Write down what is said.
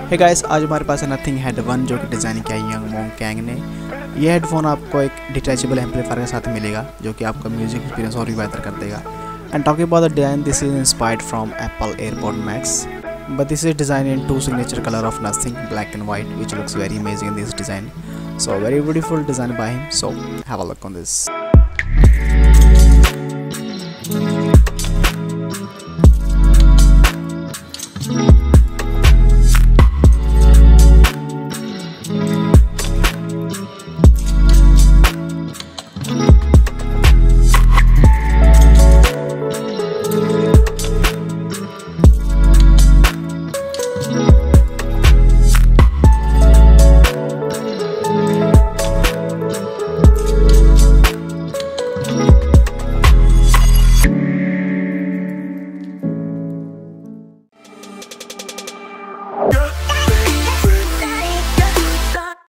Hey guys, आज हमारे पास है नथिंग हेड 1 जो कि डिज़ाइन किया है यंग मोंग कैंग ने। ये हेडफोन आपको एक डिटैचेबल एम्पलीफायर के साथ मिलेगा जो कि आपका म्यूजिक एक्सपीरियंस और भी बेहतर कर देगा। And talking about the design, this is inspired from Apple AirPod Max, but this is designed in 2 signature color of nothing, black and white, which looks very amazing in this design. So very beautiful design by him, so have a look on this.